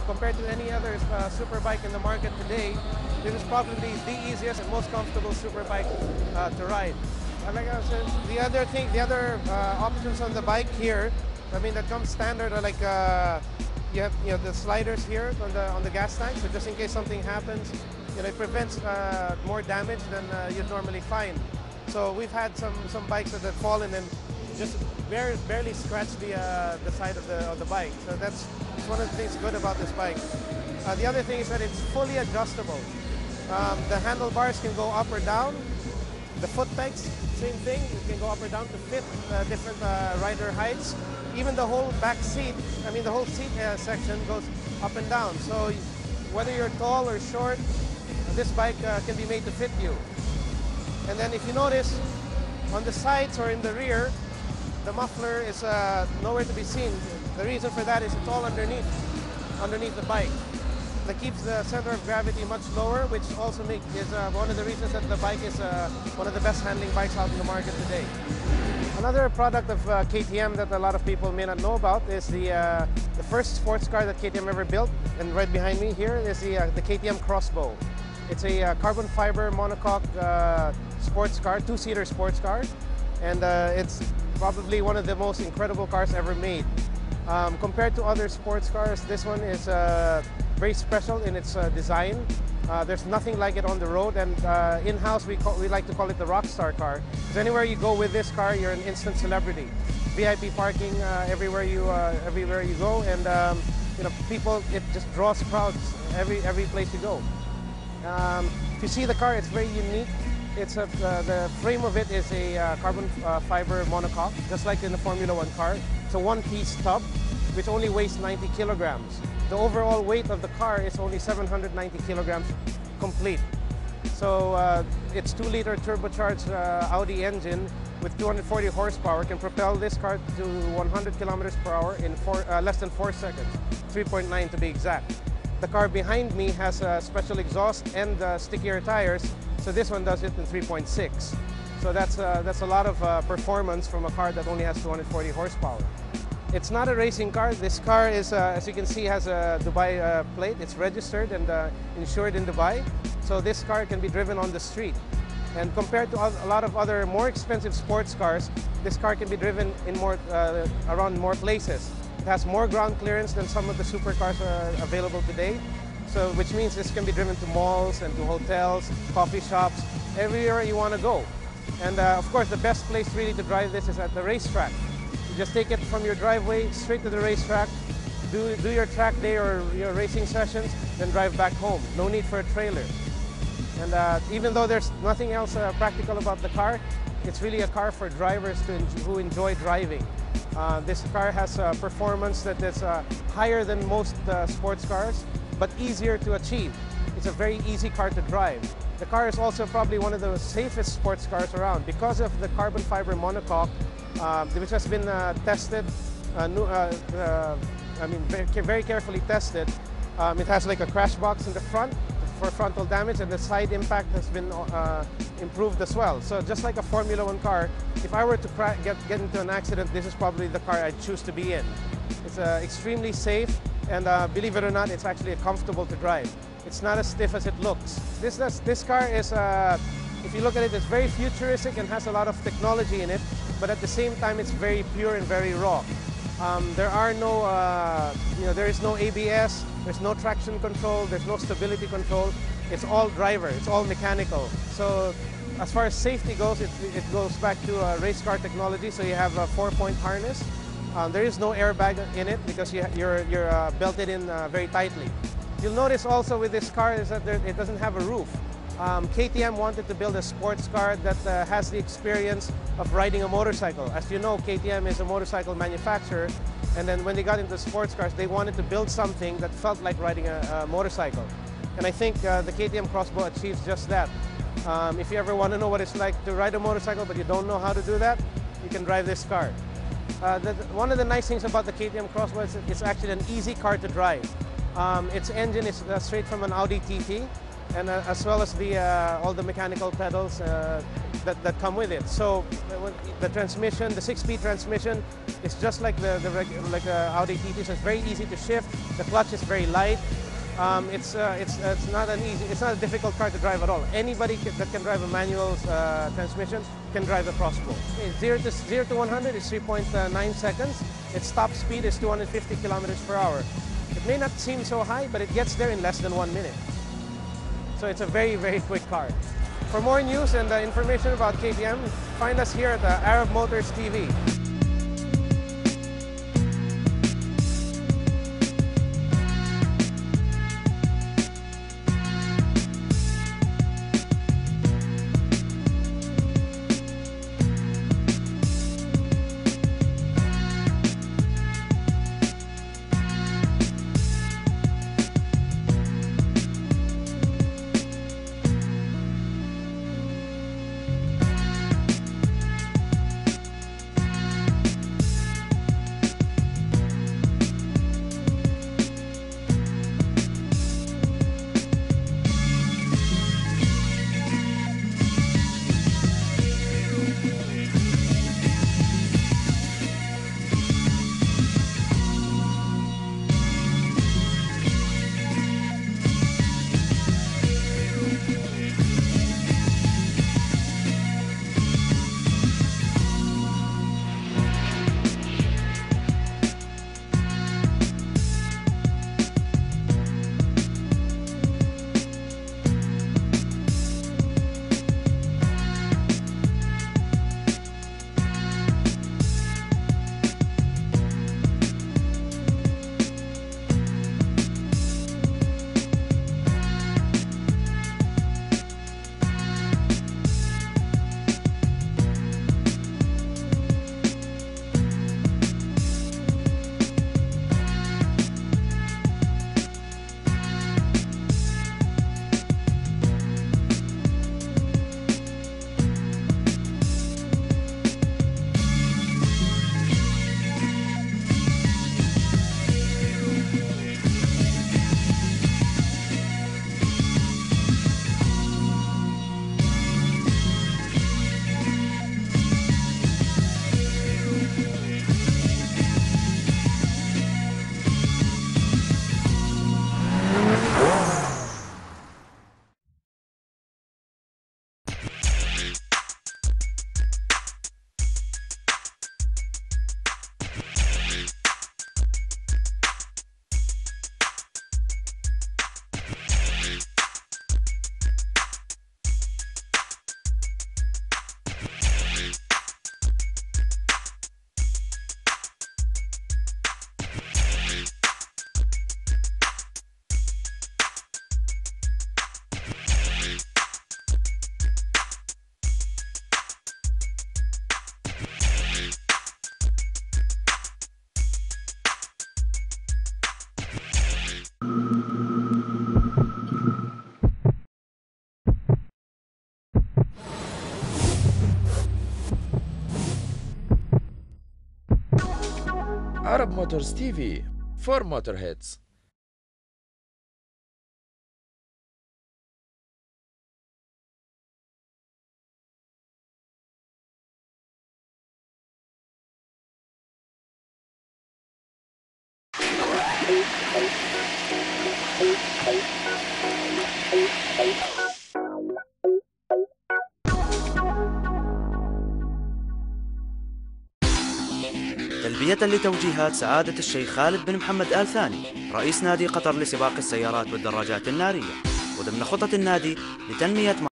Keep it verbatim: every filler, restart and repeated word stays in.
compared to any other uh, super bike in the market today, this is probably the easiest and most comfortable super bike uh, to ride. And like I said, the other thing, the other uh, options on the bike here, I mean, that comes standard are like uh, you have you know the sliders here on the on the gas tank, so just in case something happens, you know, it prevents uh, more damage than uh, you'd normally find. So we've had some some bikes that have fallen and just barely, barely scratched the uh, the side of the of the bike. So that's one of the things good about this bike. Uh, the other thing is that it's fully adjustable. Um, the handlebars can go up or down. The foot pegs, same thing. It can go up or down to fit uh, different uh, rider heights. Even the whole back seat, I mean the whole seat uh, section goes up and down. So whether you're tall or short, this bike uh, can be made to fit you. And then if you notice, on the sides or in the rear, the muffler is uh, nowhere to be seen. The reason for that is it's all underneath, underneath the bike. That keeps the center of gravity much lower, which also make, is uh, one of the reasons that the bike is uh, one of the best handling bikes out in the market today. Another product of uh, K T M that a lot of people may not know about is the, uh, the first sports car that K T M ever built, and right behind me here is the, uh, the K T M Crossbow. It's a uh, carbon fiber monocoque uh, sports car, two-seater sports car, and uh, it's probably one of the most incredible cars ever made. Um, compared to other sports cars, this one is uh, very special in its uh, design. Uh, there's nothing like it on the road, and uh, in-house we, we like to call it the rock star car. Because anywhere you go with this car, you're an instant celebrity. V I P parking uh, everywhere you uh, everywhere you go, and um, you know, people, it just draws crowds every every place you go. Um, if you see the car, it's very unique. It's a, uh, the frame of it is a uh, carbon uh, fiber monocoque, just like in the Formula One car. It's a one-piece tub, which only weighs ninety kilograms. The overall weight of the car is only seven hundred ninety kilograms complete. So uh, its two liter turbocharged uh, Audi engine with two hundred forty horsepower can propel this car to one hundred kilometers per hour in four, uh, less than four seconds, three point nine to be exact. The car behind me has a special exhaust and uh, stickier tires, so this one does it in three point six. So that's, uh, that's a lot of uh, performance from a car that only has two hundred forty horsepower. It's not a racing car. This car is, uh, as you can see, has a Dubai uh, plate. It's registered and uh, insured in Dubai. So this car can be driven on the street. And compared to a lot of other more expensive sports cars, this car can be driven in more, uh, around more places. It has more ground clearance than some of the supercars are available today. So, which means this can be driven to malls and to hotels, coffee shops, everywhere you want to go. And uh, of course, the best place really to drive this is at the racetrack. Just take it from your driveway straight to the racetrack, do, do your track day or your racing sessions, then drive back home. No need for a trailer. And uh, even though there's nothing else uh, practical about the car, it's really a car for drivers to en who enjoy driving. Uh, this car has a performance that is uh, higher than most uh, sports cars, but easier to achieve. It's a very easy car to drive. The car is also probably one of the safest sports cars around because of the carbon fiber monocoque, uh, which has been uh, tested, uh, new, uh, uh, I mean, very, very carefully tested. Um, it has like a crash box in the front for frontal damage, and the side impact has been uh, improved as well. So just like a Formula One car, if I were to get, get into an accident, this is probably the car I'd choose to be in. It's uh, extremely safe, and uh, believe it or not, it's actually comfortable to drive. It's not as stiff as it looks. This, this, this car is, uh, if you look at it, it's very futuristic and has a lot of technology in it, but at the same time, it's very pure and very raw. Um, there are no, uh, you know, there is no A B S, there's no traction control, there's no stability control. It's all driver, it's all mechanical. So as far as safety goes, it, it goes back to uh, race car technology. So you have a four-point harness. Um, there is no airbag in it because you, you're, you're uh, belted in uh, very tightly. You'll notice also with this car is that there, it doesn't have a roof. Um, K T M wanted to build a sports car that uh, has the experience of riding a motorcycle. As you know, K T M is a motorcycle manufacturer, and then when they got into sports cars, they wanted to build something that felt like riding a, a motorcycle. And I think uh, the K T M Crossbow achieves just that. Um, if you ever want to know what it's like to ride a motorcycle but you don't know how to do that, you can drive this car. Uh, the, one of the nice things about the K T M Crossbow is it's actually an easy car to drive. Um, its engine is uh, straight from an Audi T T. and uh, as well as the uh, all the mechanical pedals uh, that, that come with it. So uh, the transmission, the six-speed transmission, is just like the, the like uh, Audi T T, so it's very easy to shift. The clutch is very light. Um, it's uh, it's uh, it's not an easy, it's not a difficult car to drive at all. Anybody can, that can drive a manual uh, transmission can drive a Crossbow. Okay, zero to zero to one hundred is three point nine seconds. Its top speed is two hundred fifty kilometers per hour. It may not seem so high, but it gets there in less than one minute. So it's a very very quick car. For more news and uh, information about K T M, find us here at uh, Arab Motors T V. Arab Motors T V for Motorheads. تلبية لتوجيهات سعادة الشيخ خالد بن محمد آل ثاني رئيس نادي قطر لسباق السيارات والدراجات النارية، وضمن خطط النادي لتنمية